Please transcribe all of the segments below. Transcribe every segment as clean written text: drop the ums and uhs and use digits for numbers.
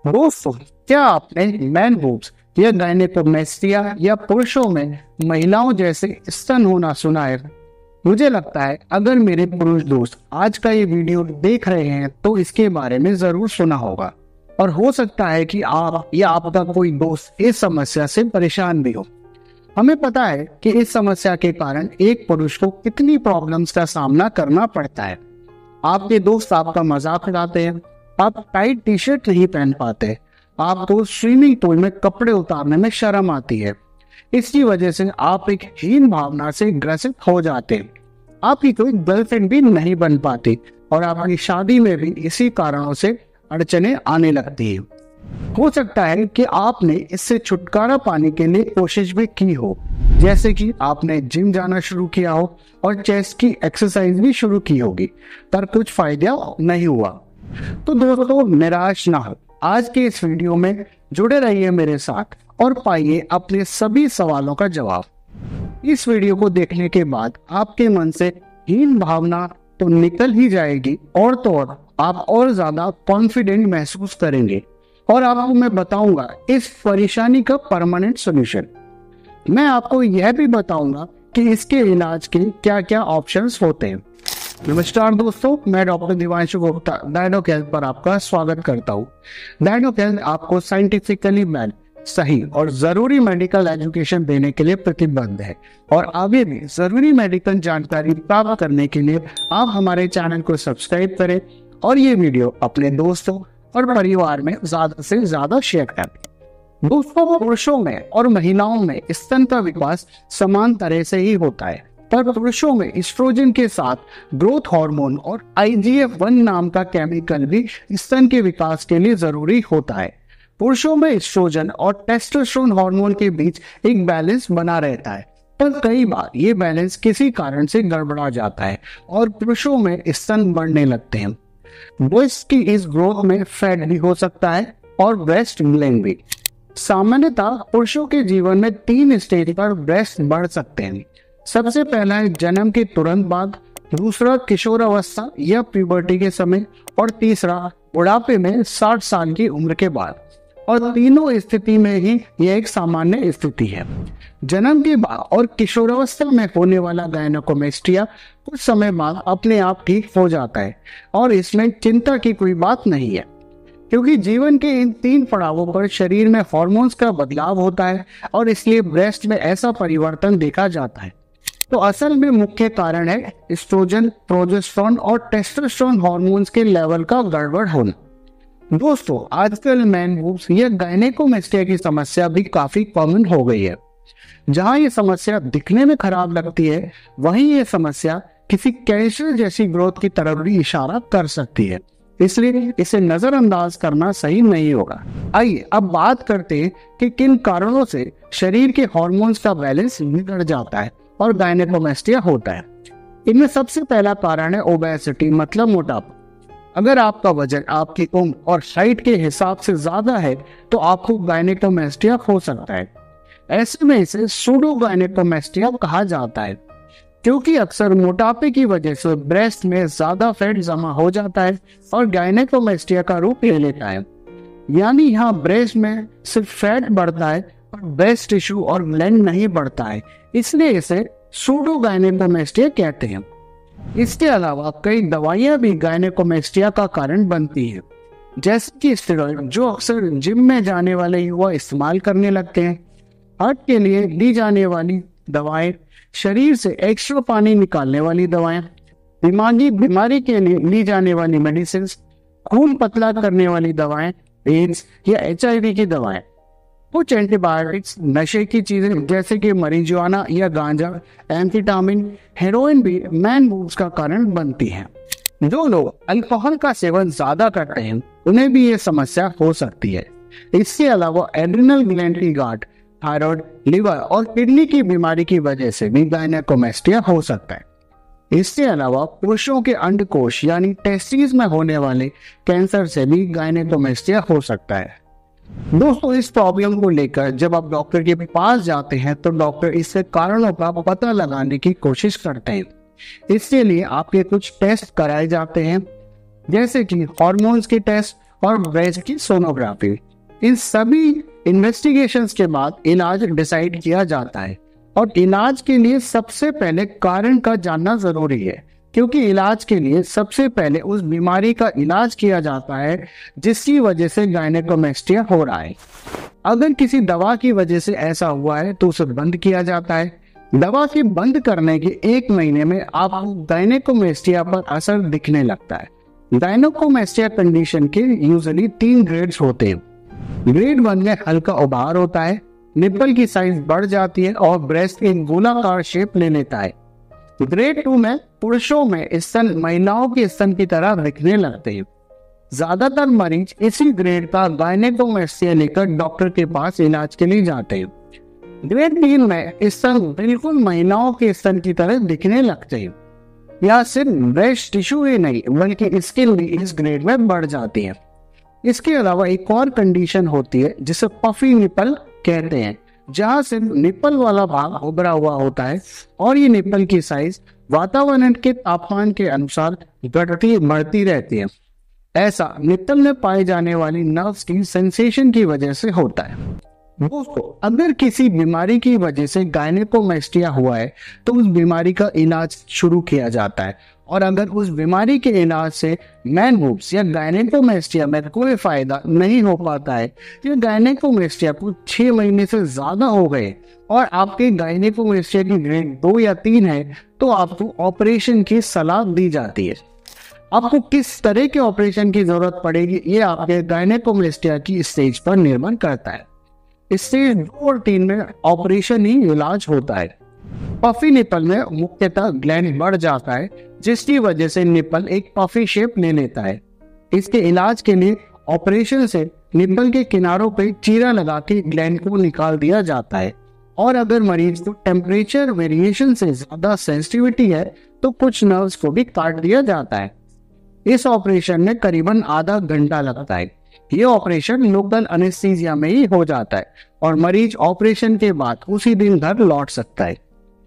दोस्तों, क्या आपने मैन बोब्स या गायनेकोमेस्टिया या पुरुषों में महिलाओं जैसे स्तन होना सुना है? मुझे लगता है अगर मेरे पुरुष दोस्त आज का ये वीडियो देख रहे हैं तो इसके बारे में जरूर सुना होगा, और हो सकता है कि आप या आपका कोई दोस्त इस समस्या से परेशान भी हो। हमें पता है कि इस समस्या के कारण एक पुरुष को कितनी प्रॉब्लम्स का सामना करना पड़ता है। आपके दोस्त आपका मजाक उड़ाते हैं, आप टाइट टी शर्ट नहीं पहन पाते, आपको स्विमिंग पूल में कपड़े उतारने में शर्म आती है। इसकी वजह से आप एक हीन भावना से ग्रसित हो जाते हैं। आपकी कोई गर्लफ्रेंड भी नहीं बन पाती और आपकी शादी में भी इसी कारणों से अड़चने आने लगती है। हो सकता है कि आपने इससे छुटकारा पाने के लिए कोशिश भी की हो, जैसे कि आपने जिम जाना शुरू किया हो और चेस्ट की एक्सरसाइज भी शुरू की होगी, पर कुछ फायदा नहीं हुआ। तो दोस्तों, निराश ना हो। आज के इस वीडियो में जुड़े रहिए मेरे साथ और पाइए अपने सभी सवालों का जवाब। इस वीडियो को देखने के बाद आपके मन से हीन भावना तो निकल ही जाएगी, और तो और आप और ज्यादा कॉन्फिडेंट महसूस करेंगे, और आपको मैं बताऊंगा इस परेशानी का परमानेंट सॉल्यूशन। मैं आपको यह भी बताऊंगा कि इसके इलाज के क्या क्या ऑप्शंस होते हैं। नमस्कार दोस्तों, मैं doctor Divanshu Gupta Dynoc health पर आपका स्वागत करता हूँ। डायनोक हेल्थ आपको साइंटिफिकली वैलिड, सही और जरूरी मेडिकल एजुकेशन देने के लिए प्रतिबद्ध है, और आगे भी जरूरी मेडिकल जानकारी प्राप्त करने के लिए आप हमारे चैनल को सब्सक्राइब करें और ये वीडियो अपने दोस्तों और परिवार में ज्यादा से ज्यादा शेयर करें। दोस्तों, पुरुषों में और महिलाओं में स्तन का विकास समान तरह से ही होता है, पर पुरुषों में एस्ट्रोजन के साथ ग्रोथ हार्मोन और IGF-1 नाम का केमिकल भी स्तन के विकास के लिए जरूरी होता है। पुरुषों में एस्ट्रोजन और टेस्टोस्टेरोन हार्मोन के बीच एक बैलेंस बना रहता है, पर कई बार ये बैलेंस किसी कारण से गड़बड़ा जाता है और पुरुषों में स्तन बढ़ने लगते हैं। ब्रेस्ट की इस ग्रोथ में फैट भी हो सकता है और ब्रेस्ट मिल्किंग भी। सामान्यतः पुरुषों के जीवन में 3 स्टेज पर ब्रेस्ट बढ़ सकते हैं। सबसे पहला है जन्म के तुरंत बाद, दूसरा किशोरावस्था या प्यूबर्टी के समय, और तीसरा बुढ़ापे में 60 साल की उम्र के बाद। और तीनों स्थिति में ही यह एक सामान्य स्थिति है। जन्म के बाद और किशोरावस्था में होने वाला गायनेकोमेस्टिया कुछ समय बाद अपने आप ठीक हो जाता है, और इसमें चिंता की कोई बात नहीं है, क्योंकि जीवन के इन 3 पड़ावों पर शरीर में हार्मोन्स का बदलाव होता है, और इसलिए ब्रेस्ट में ऐसा परिवर्तन देखा जाता है। तो असल में मुख्य कारण है एस्ट्रोजन, प्रोजेस्टेरोन और टेस्टोस्टेरोन हार्मोन्स के लेवल का गड़बड़ होना। दोस्तों, आजकल मैन बोब्स या गायनेकोमेस्टिया की समस्या भी काफी कॉमन हो गई है। जहां ये समस्या दिखने में खराब लगती है, वहीं ये समस्या किसी कैंसर जैसी ग्रोथ की तरफ भी इशारा कर सकती है, इसलिए इसे नजरअंदाज करना सही नहीं होगा। आइए अब बात करते हैं कि किन कारणों से शरीर के हार्मोन्स का बैलेंस बिगड़ जाता है और गायनेकोमेस्टिया होता है। इनमें सबसे पहला कारण है ओबेसिटी, मतलब मोटापा। अगर आपका वजन आपकी उम्र और हाइट के हिसाब से ज्यादा है तो आपको गायनेकोमेस्टिया हो सकता है। ऐसे में इसे सूडो गायनेकोमेस्टिया कहा जाता है, क्योंकि अक्सर मोटापे की वजह से ब्रेस्ट में ज्यादा फैट जमा हो जाता है और गायनेकोमेस्टिया का रूप ले लेता है। यानी यहाँ ब्रेस्ट में सिर्फ फैट बढ़ता है और ब्रेस्ट टिश्यू और ग्लैंड नहीं बढ़ता है, इसलिए इसे सूडो गायनेकोमेस्टिया कहते हैं। इसके अलावा कई दवाइयां भी गायनेकोमेस्टिया का कारण बनती है, जैसे कि स्टेरॉइड, जो अक्सर जिम में जाने वाले युवा इस्तेमाल करने लगते हैं। हार्ट के लिए ली जाने वाली दवाएं, शरीर से एक्स्ट्रा पानी निकालने वाली दवाएं, दिमागी बीमारी के लिए ली जाने वाली मेडिसिन, खून पतला करने वाली दवाएं, एड्स या HIV की दवाएं, कुछ एंटीबायोटिक्स, नशे की चीजें जैसे कि marijuana या गांजा, एम्फेटामिन, हेरोइन भी मैन बोब्स का कारण बनती हैं। जो लोग अल्कोहल का सेवन ज्यादा करते हैं उन्हें भी ये समस्या हो सकती है। इसके अलावा एड्रिनल ग्लैंड की गांठ, थायराइड, लिवर और किडनी की बीमारी की वजह से भी गायनेकोमेस्टिया हो सकता है। इसके अलावा पुरुषों के अंडकोश यानी टेस्टिस में होने वाले कैंसर से भी गायनेकोमेस्टिया हो सकता है। दोस्तों, इस प्रॉब्लम को लेकर जब आप डॉक्टर के पास जाते हैं तो डॉक्टर इसके कारणों का पता लगाने की कोशिश करते हैं। इसके लिए आपके कुछ टेस्ट कराए जाते हैं, जैसे कि हार्मोन्स के टेस्ट और ब्रेस्ट की सोनोग्राफी। इन सभी इन्वेस्टिगेशंस के बाद इलाज डिसाइड किया जाता है। और इलाज के लिए सबसे पहले कारण का जानना जरूरी है, क्योंकि इलाज के लिए सबसे पहले उस बीमारी का इलाज किया जाता है जिसकी वजह से गायनेकोमेस्टिया हो रहा है। अगर किसी दवा की वजह से ऐसा हुआ है तो उसे बंद किया जाता है। दवा के बंद करने के 1 महीने में आपको गायनेकोमेस्टिया पर असर दिखने लगता है। गायनेकोमेस्टिया कंडीशन के यूजुअली 3 ग्रेड्स होते हैं। ग्रेड 1 में हल्का उभार होता है, निप्पल की साइज बढ़ जाती है और ब्रेस्ट एक गोलाकार शेप ले लेता है। ग्रेड 2 में पुरुषों में स्तन महिलाओं के स्तन की तरह दिखने लगते हैं। ज्यादातर मरीज इसी ग्रेड का गायनेकोमेस्टिया लेकर डॉक्टर के पास इलाज के लिए जाते हैं। ग्रेड 3 में स्तन बिल्कुल महिलाओं के स्तन की तरह दिखने लगते हैं। यह सिर्फ ब्रेस्ट टिश्यू ही नहीं बल्कि स्किन भी इस ग्रेड में बढ़ जाती है। इसके अलावा एक और कंडीशन होती है जिसे पफी निपल कहते हैं, जहां सिर्फ निप्पल वाला भाग उभरा हुआ होता है और ये निप्पल की साइज वातावरण के तापमान के अनुसार घटती बढ़ती रहती है। ऐसा निप्पल में पाए जाने वाली नर्व्स की सेंसेशन की वजह से होता है। दोस्तों, अगर किसी बीमारी की वजह से गायनेकोमेस्टिया हुआ है तो उस बीमारी का इलाज शुरू किया जाता है। और अगर उस बीमारी के इलाज से मैन बूब्स या गायनेकोमेस्टिया में कोई फायदा नहीं हो पाता है या गायनेकोमेस्टिया को 6 महीने से ज्यादा हो गए और आपके गायनेकोमेस्टिया की ग्रेड 2 या 3 है तो आपको ऑपरेशन की सलाह दी जाती है। आपको किस तरह के ऑपरेशन की जरूरत पड़ेगी ये आपके गायनेकोमेस्टिया की स्टेज पर निर्भर करता है। स्टेज 2 और 3 में ऑपरेशन ही इलाज होता है। पफी निप्पल में मुख्यतः ग्लैंड बढ़ जाता है जिसकी वजह से निप्पल एक पफी शेप ले लेता है। इसके इलाज के लिए ऑपरेशन से निप्पल के किनारों पे चीरा लगा के ग्लैंड को निकाल दिया जाता है। और अगर मरीज को टेम्परेचर वेरिएशन से ज्यादा सेंसिटिविटी है तो कुछ नर्व्स को भी काट दिया जाता है। इस ऑपरेशन में करीबन आधा घंटा लगता है। ये ऑपरेशन लोकल एनेस्थीसिया में ही हो जाता है और मरीज ऑपरेशन के बाद उसी दिन घर लौट सकता है।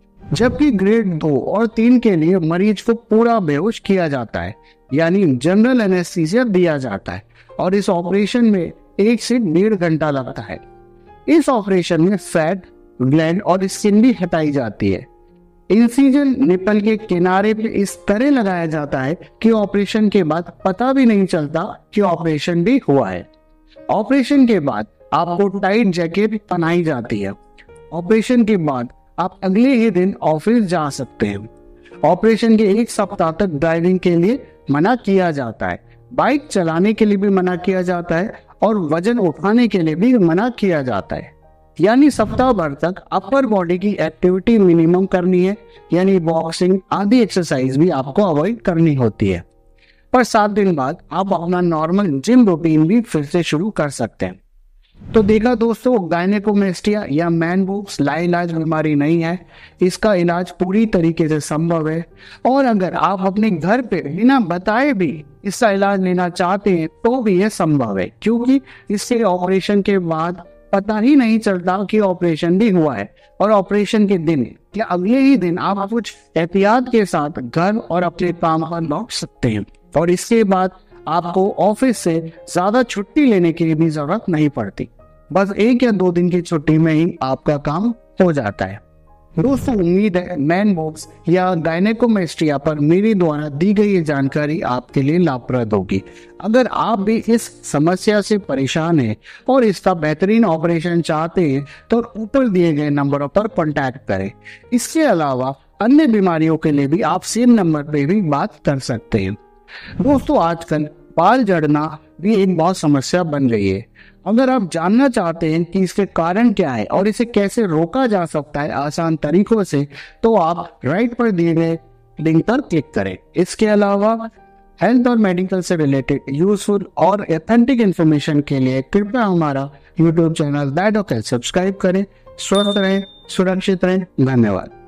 जबकि ग्रेड 2 और 3 के लिए मरीज को पूरा बेहोश किया जाता है, यानी जनरल एनेस्थीसिया दिया जाता है और इस ऑपरेशन में 1 से 1.5 घंटा लगता है। इस ऑपरेशन में फैट, ग्लैंड और स्किन भी हटाई जाती है। इंसिजन निप्पल के किनारे पे इस तरह लगाया जाता है कि ऑपरेशन के बाद पता भी नहीं चलता कि ऑपरेशन भी हुआ है। ऑपरेशन के बाद आपको टाइट जैकेट पहनाई जाती है। ऑपरेशन के बाद आप अगले ही दिन ऑफिस जा सकते हैं। ऑपरेशन के 1 सप्ताह तक ड्राइविंग के लिए मना किया जाता है, बाइक चलाने के लिए भी मना किया जाता है और वजन उठाने के लिए भी मना किया जाता है। यानी सप्ताह भर तक अपर बॉडी की एक्टिविटी मिनिमम करनी है, यानी बॉक्सिंग आदि एक्सरसाइज भी आपको अवॉइड करनी होती है। पर 7 दिन बाद आप अपना नॉर्मल जिम रूटीन भी फिर से शुरू कर सकते हैं। तो देखा दोस्तों, गायनेकोमेस्टिया या मैन बूब्स लाइलाज बीमारी नहीं है। इसका इलाज पूरी तरीके से संभव है और अगर आप अपने घर पे बिना बताए भी इसका इलाज लेना चाहते हैं तो भी यह संभव है, क्योंकि इससे ऑपरेशन के बाद पता ही नहीं चलता कि ऑपरेशन भी हुआ है और ऑपरेशन के दिन या अगले ही दिन आप कुछ एहतियात के साथ घर और अपने काम पर लौट सकते हैं और इसके बाद आपको ऑफिस से ज्यादा छुट्टी लेने की भी जरूरत नहीं पड़ती। बस 1 या 2 दिन की छुट्टी में ही आपका काम हो जाता है। दोस्तों, उम्मीद है मैन बूब्स या गायनेकोमेस्टिया पर मेरी द्वारा दी गई ये जानकारी आपके लिए लाभप्रद होगी। अगर आप भी इस समस्या से परेशान हैं और इसका बेहतरीन ऑपरेशन चाहते हैं तो ऊपर दिए गए नंबरों पर कॉन्टैक्ट करें। इसके अलावा अन्य बीमारियों के लिए भी आप सेम नंबर पर भी बात कर सकते हैं। दोस्तों, आजकल बाल झड़ना भी एक बहुत समस्या बन गई है। अगर आप जानना चाहते हैं कि इसके कारण क्या है और इसे कैसे रोका जा सकता है आसान तरीकों से, तो आप राइट पर दिए गए लिंक पर क्लिक करें। इसके अलावा हेल्थ और मेडिकल से रिलेटेड यूजफुल और ऑथेंटिक इंफॉर्मेशन के लिए कृपया हमारा YouTube channel that okay subscribe करें। स्वस्थ रहें, सुरक्षित रहें। धन्यवाद।